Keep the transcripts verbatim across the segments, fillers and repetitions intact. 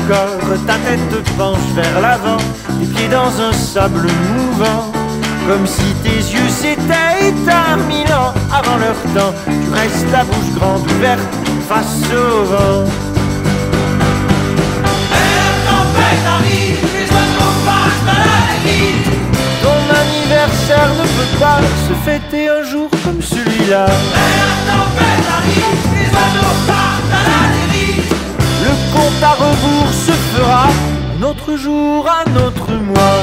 corps, ta tête penche vers l'avant, tes pieds dans un sable mouvant, comme si tes yeux s'étaient éteints mille ans avant leur temps. Tu restes la bouche grande ouverte face au vent. Et la tempête arrive, les oiseaux passent à la dérive. Ton anniversaire ne peut pas se fêter un jour comme celui-là. Et la tempête arrive, les oiseaux partent à la dérive. Le compte à rebours se fera un autre jour, un autre mois.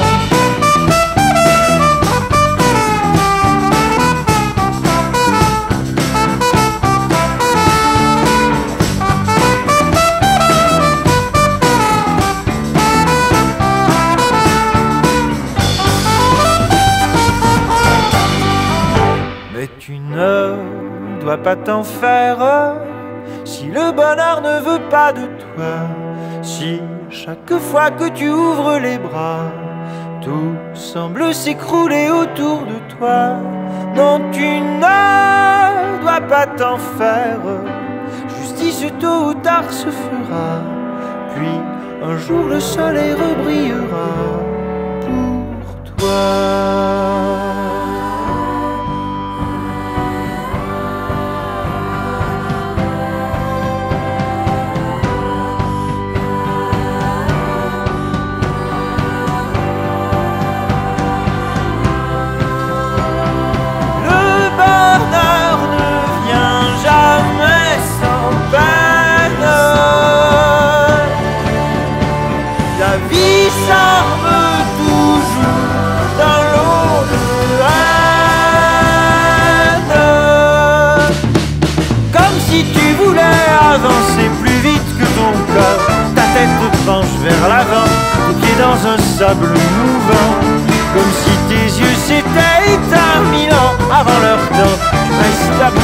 Mais tu ne dois pas t'en faire si le bonheur ne veut pas de toi. Si chaque fois que tu ouvres les bras, tout semble s'écrouler autour de toi. Non, tu ne dois pas t'en faire. Justice tôt ou tard se fera. Puis un jour le soleil rebrillera pour toi. La vie s'arme toujours dans l'eau de haine. Comme si tu voulais avancer plus vite que ton corps. Ta tête penche vers l'avant, tes pieds dans un sable mouvant, comme si tes yeux s'étaient éteints mille ans avant leur temps. Tu restes la